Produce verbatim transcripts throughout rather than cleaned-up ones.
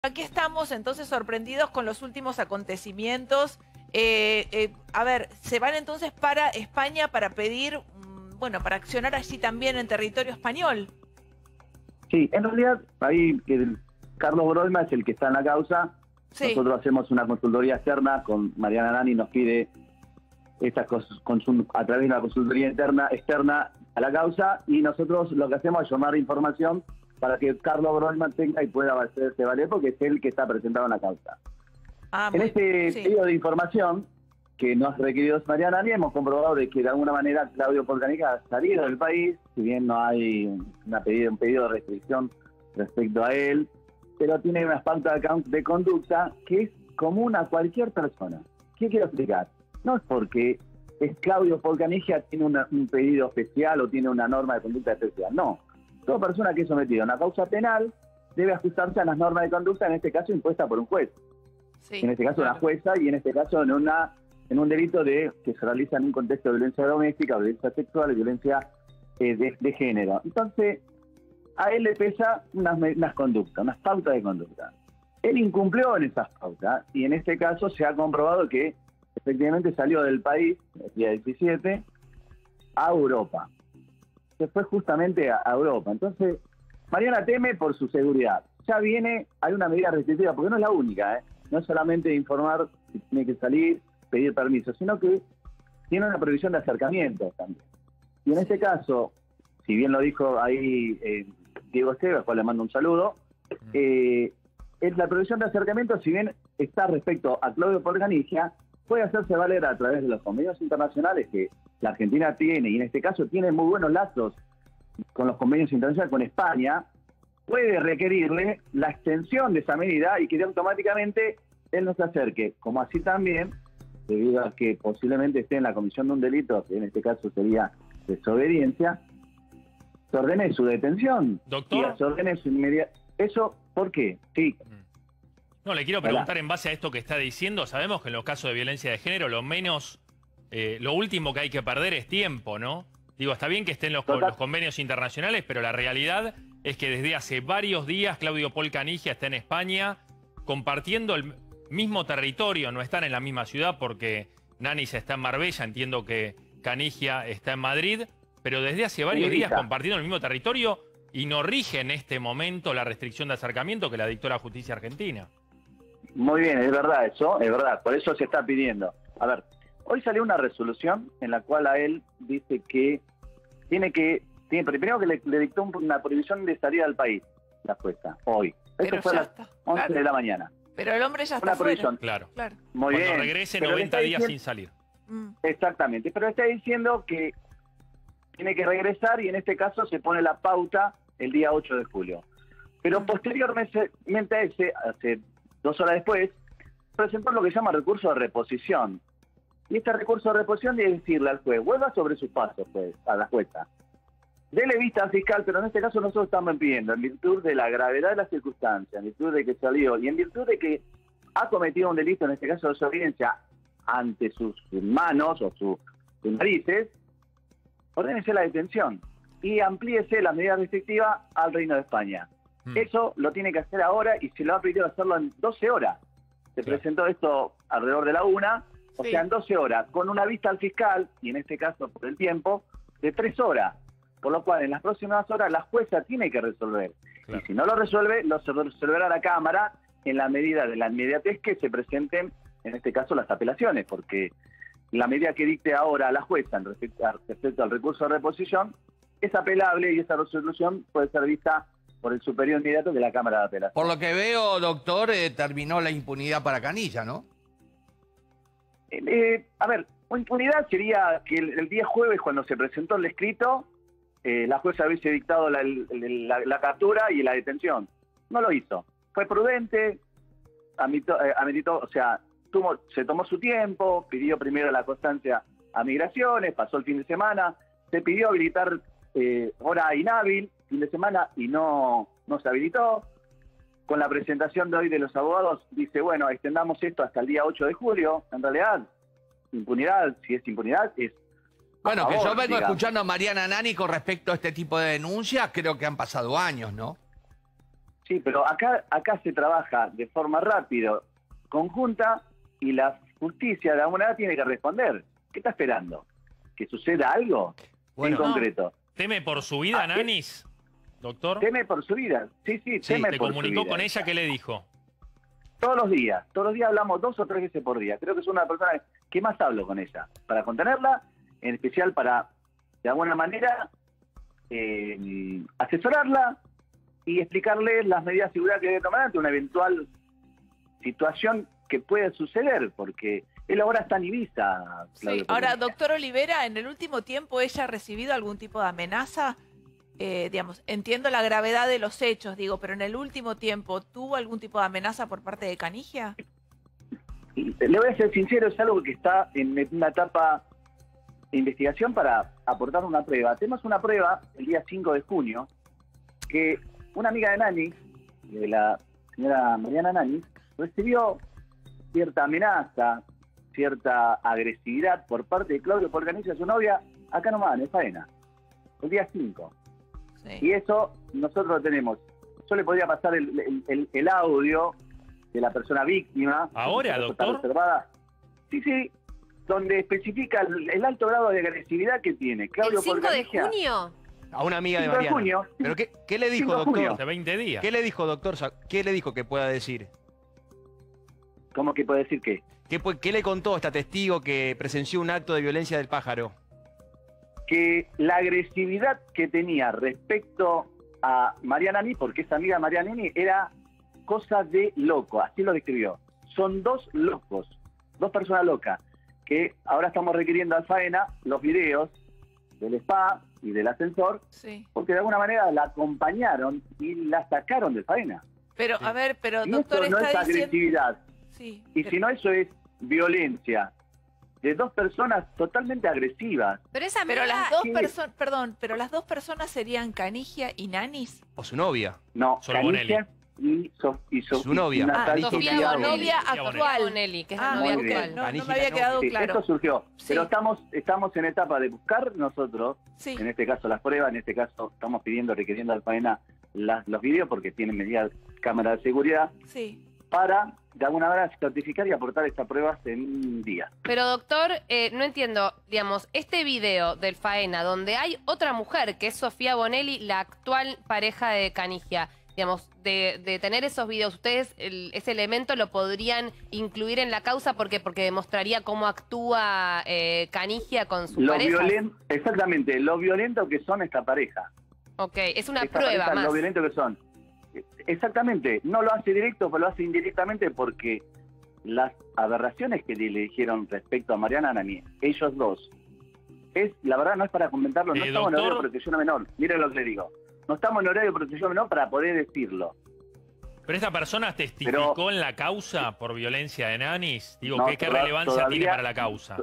Aquí estamos entonces sorprendidos con los últimos acontecimientos. Eh, eh, a ver, se van entonces para España para pedir, mm, bueno, para accionar allí también en territorio español. Sí, en realidad ahí el Carlos Broilma es el que está en la causa. Sí. Nosotros hacemos una consultoría externa con Mariana Nani, nos pide estas cosas a través de una consultoría interna externa a la causa, y nosotros lo que hacemos es llamar información para que Carlos Broilma tenga y pueda hacerse valer, porque es él que está presentado en la causa. Ah, en este sí. pedido de información que nos ha requerido Mariana Nani, hemos comprobado de que de alguna manera Claudio Polcanica ha salido del país, si bien no hay una pedido, un pedido de restricción respecto a él, pero tiene una falta de conducta que es común a cualquier persona. ¿Qué quiero explicar? No es porque es Claudio Polcanica tiene una, un pedido especial o tiene una norma de conducta especial, no. Toda persona que es sometida a una causa penal debe ajustarse a las normas de conducta, en este caso impuesta por un juez. Sí, en este caso claro. Una jueza, y en este caso en una en un delito de que se realiza en un contexto de violencia doméstica, violencia sexual y violencia eh, de, de género. Entonces, a él le pesa unas, unas conductas, unas pautas de conducta. Él incumplió en esas pautas, y en este caso se ha comprobado que efectivamente salió del país el día diecisiete a Europa. Se fue justamente a, a Europa. Entonces, Mariana teme por su seguridad. Ya viene, hay una medida restrictiva, porque no es la única, ¿eh? No es solamente informar si tiene que salir, pedir permiso, sino que tiene una prohibición de acercamiento también. Y en este caso, si bien lo dijo ahí eh, Diego Esteves, al cual le mando un saludo, eh, es la prohibición de acercamiento, si bien está respecto a Claudio Polcanica, puede hacerse valer a través de los convenios internacionales que la Argentina tiene, y en este caso tiene muy buenos lazos con los convenios internacionales con España, puede requerirle la extensión de esa medida y que automáticamente él no se acerque, como así también, debido a que posiblemente esté en la comisión de un delito, que en este caso sería desobediencia, se ordene su detención. Doctor. Y se ordene su inmediata... ¿Eso por qué? Sí. No, le quiero preguntar en base a esto que está diciendo. Sabemos que en los casos de violencia de género, lo menos, eh, lo último que hay que perder es tiempo, ¿no? Digo, está bien que estén los, los convenios internacionales, pero la realidad es que desde hace varios días Claudio Polcanica está en España compartiendo el mismo territorio. No están en la misma ciudad porque Nanis está en Marbella, entiendo que Canigia está en Madrid, pero desde hace varios sí, días compartiendo el mismo territorio y no rige en este momento la restricción de acercamiento que la dictó la justicia argentina. Muy bien, es verdad eso, es verdad, por eso se está pidiendo. A ver, hoy salió una resolución en la cual a él dice que tiene que, tiene, primero que le, le dictó una prohibición de salir al país, la jueza, hoy. Eso fue a las once claro. de la mañana. Pero el hombre ya está fuera. Claro. claro. Muy Cuando bien. regrese noventa días diciendo, sin salir. Exactamente, pero está diciendo que tiene que regresar y en este caso se pone la pauta el día ocho de julio. Pero mm. posteriormente a ese, hace dos horas después, presentó lo que se llama recurso de reposición. Y este recurso de reposición debe decirle al juez, vuelva sobre sus pasos, pues, a la jueza. Dele vista al fiscal, pero en este caso nosotros estamos pidiendo, en virtud de la gravedad de las circunstancias, en virtud de que salió, y en virtud de que ha cometido un delito, en este caso de desobediencia, ante sus manos o su, sus narices, ordénese la detención y amplíese las medidas restrictivas al Reino de España. Mm. Eso lo tiene que hacer ahora y se lo ha pedido hacerlo en doce horas. Se claro. presentó esto alrededor de la una, o sí. sea, en doce horas, con una vista al fiscal, y en este caso por el tiempo, de tres horas. Por lo cual, en las próximas horas, la jueza tiene que resolver. Claro. Y si no lo resuelve, lo resolverá la Cámara en la medida de la inmediatez que se presenten, en este caso, las apelaciones, porque la medida que dicte ahora la jueza en respecto, respecto al recurso de reposición es apelable y esa resolución puede ser vista por el superior inmediato de la Cámara de Apelación. Por lo que veo, doctor, eh, terminó la impunidad para Canilla, ¿no? Eh, eh, a ver, impunidad sería que el, el día jueves, cuando se presentó el escrito, eh, la jueza hubiese dictado la, la, la captura y la detención. No lo hizo. Fue prudente, admito, eh, admitió, o sea, tuvo, se tomó su tiempo, pidió primero la constancia a Migraciones, pasó el fin de semana, se pidió habilitar eh, hora inhábil, fin de semana, y no, no se habilitó. Con la presentación de hoy de los abogados, dice, bueno, extendamos esto hasta el día ocho de julio. En realidad, impunidad, si es impunidad, es... Bueno, favor, que yo vengo digamos. escuchando a Mariana Nani con respecto a este tipo de denuncias, creo que han pasado años, ¿no? Sí, pero acá, acá se trabaja de forma rápida, conjunta, y la justicia de alguna manera tiene que responder. ¿Qué está esperando? ¿Que suceda algo bueno, en concreto? No. ¿Teme por su vida, ah, Nanis, doctor? Teme por su vida, sí, sí, sí teme ¿Te por comunicó su vida. con ella? ¿Qué le dijo? Todos los días, todos los días hablamos dos o tres veces por día. Creo que es una persona que más hablo con ella, para contenerla, en especial para, de alguna manera, eh, asesorarla y explicarle las medidas de seguridad que debe tomar ante una eventual situación que puede suceder, porque él ahora está en Ibiza. Sí. Ahora, doctor Olivera, ¿en el último tiempo ella ha recibido algún tipo de amenaza? Eh, digamos, entiendo la gravedad de los hechos, digo, pero en el último tiempo, ¿tuvo algún tipo de amenaza por parte de Canigia? Le voy a ser sincero, es algo que está en una etapa de investigación para aportar una prueba. Tenemos una prueba el día cinco de junio, que una amiga de Nani, de la señora Mariana Nani, recibió cierta amenaza, cierta agresividad por parte de Claudio Polcanigia, su novia, acá nomás, en Faena, el día cinco. Sí. Y eso nosotros lo tenemos. Yo le podría pasar el, el, el, el audio de la persona víctima. ¿Ahora, doctor? Reservada. Sí, sí, donde especifica el, el alto grado de agresividad que tiene Claudio ¿El cinco Polcanigia. de junio? A una amiga de Mariana. De junio. ¿Pero qué, qué le dijo, doctor? Hace veinte días. ¿Qué le dijo, doctor? ¿Qué le dijo que pueda decir? ¿Cómo que puede decir qué? ¿Qué, qué le contó esta testigo que presenció un acto de violencia del pájaro? Que la agresividad que tenía respecto a Mariana Nani, porque esa amiga Mariana Nani era cosa de loco, así lo describió. Son dos locos, dos personas locas, que ahora estamos requiriendo a Faena los videos del spa y del ascensor, sí, porque de alguna manera la acompañaron y la sacaron de Faena. Pero, sí. a ver, pero y doctor, eso no está es diciendo... agresividad. Sí, y pero... si no, eso es violencia de dos personas totalmente agresivas. Pero esa Pero amiga... las dos Sí. personas, perdón, pero las dos personas serían Canigia y Nanis. ¿O su novia? No, Solo Canigia y, so, y so, Su novia. y Natalia Ah, Sofía Sofía Bonelli. novia Sofía actual. Bonelli, que es Ah, la novia muy bien. actual. no, no Canigia me había no. quedado Sí, claro. esto surgió, Sí. pero estamos estamos en etapa de buscar nosotros, Sí, en este caso las pruebas, en este caso estamos pidiendo, requiriendo al Faena las, los videos porque tienen medidas cámara de seguridad sí. para de alguna manera certificar y aportar estas pruebas en un día. Pero doctor, eh, no entiendo, digamos, este video del Faena, donde hay otra mujer, que es Sofía Bonelli, la actual pareja de Canigia, digamos, de, de tener esos videos, ustedes el, ese elemento lo podrían incluir en la causa, ¿por qué? Porque demostraría cómo actúa eh, Canigia con su Lo pareja. violen, exactamente, lo violento que son esta pareja. Ok, es una Esta prueba pareja, más. Lo violento que son. Exactamente, no lo hace directo, pero lo hace indirectamente porque las aberraciones que le dijeron respecto a Mariana Nani, ellos dos, es la verdad no es para comentarlo, no Eh, estamos en doctor... horario de protección menor, miren lo que le digo, no estamos en horario de protección menor para poder decirlo. ¿Pero esta persona testificó Pero, en la causa por violencia de Nanis? Digo, no, ¿qué, qué toda- relevancia todavía- tiene para la causa?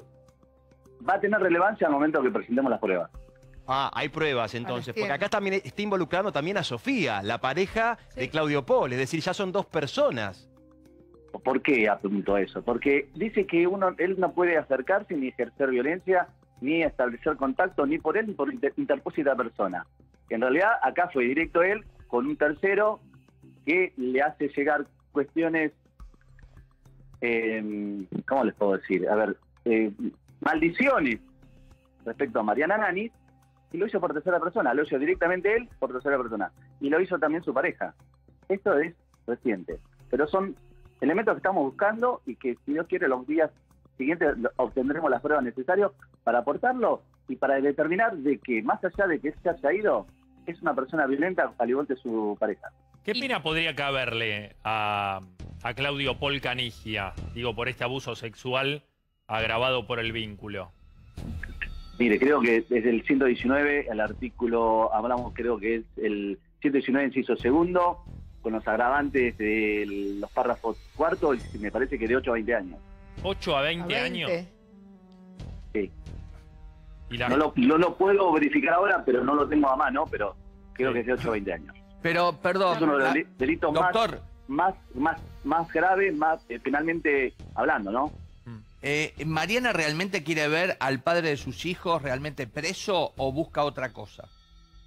Va a tener relevancia al momento que presentemos las pruebas. Ah, hay pruebas entonces, porque entiendo. acá también está involucrando también a Sofía, la pareja Sí. de Claudio Pol, es decir, ya son dos personas. ¿Por qué apuntó eso? Porque dice que uno, él no puede acercarse ni ejercer violencia, ni establecer contacto, ni por él ni por inter, interpósita persona. En realidad, acá fue directo él con un tercero que le hace llegar cuestiones, eh, ¿cómo les puedo decir? A ver, eh, maldiciones respecto a Mariana Nani, y lo hizo por tercera persona, lo hizo directamente él por tercera persona, y lo hizo también su pareja. Esto es reciente, pero son elementos que estamos buscando y que, si Dios quiere, los días siguientes obtendremos las pruebas necesarias para aportarlo y para determinar de que, más allá de que se haya ido, es una persona violenta al igual que su pareja. ¿Qué pena podría caberle a, a Claudio Pol Canigia, digo, por este abuso sexual agravado por el vínculo? Mire, creo que desde el ciento diecinueve, el artículo, hablamos, creo que es el ciento diecinueve, inciso segundo, con los agravantes de los párrafos cuarto, y me parece que de ocho a veinte años. ¿ocho a veinte, A años? veinte. Sí. Y la... No lo, no lo puedo verificar ahora, pero no lo tengo a mano, pero creo Sí. que es de ocho a veinte años. Pero, perdón, Es uno de los ah, deli- delitos más, doctor, más, más, más graves, más eh, penalmente hablando, ¿no? eh, ¿Mariana realmente quiere ver al padre de sus hijos realmente preso o busca otra cosa?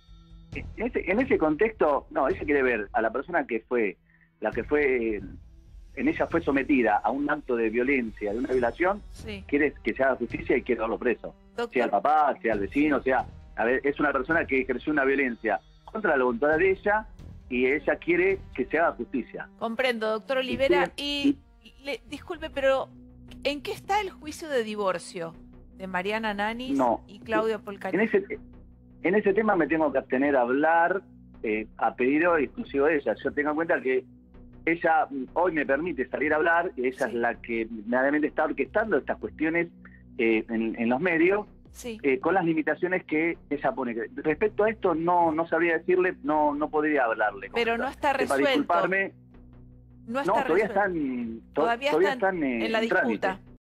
En ese, en ese contexto, no, ella quiere ver a la persona que fue, la que fue, en ella fue sometida a un acto de violencia, de una violación, Sí. quiere que se haga justicia y quiere verlo preso. Doctor- Sea el papá, sea el vecino, sea, a ver, es una persona que ejerció una violencia contra la voluntad de ella y ella quiere que se haga justicia. Comprendo, doctor Olivera. Sí, Y le- disculpe, pero ¿en qué está el juicio de divorcio de Mariana Nanis No. y Claudio En Polcarini? ese, en ese tema me tengo que abstener a hablar eh, a pedido exclusivo de ella. Yo tengo en cuenta que ella mm, hoy me permite salir a hablar, y ella Sí. es la que verdaderamente está orquestando estas cuestiones eh, en, en los medios, Sí. eh, con las limitaciones que ella pone. Respecto a esto, no no sabría decirle, no no podría hablarle. Pero no está Para resuelto. disculparme, No está no, todavía resuelto. están, to- Todavía todavía están están eh, en la en trámite. disputa.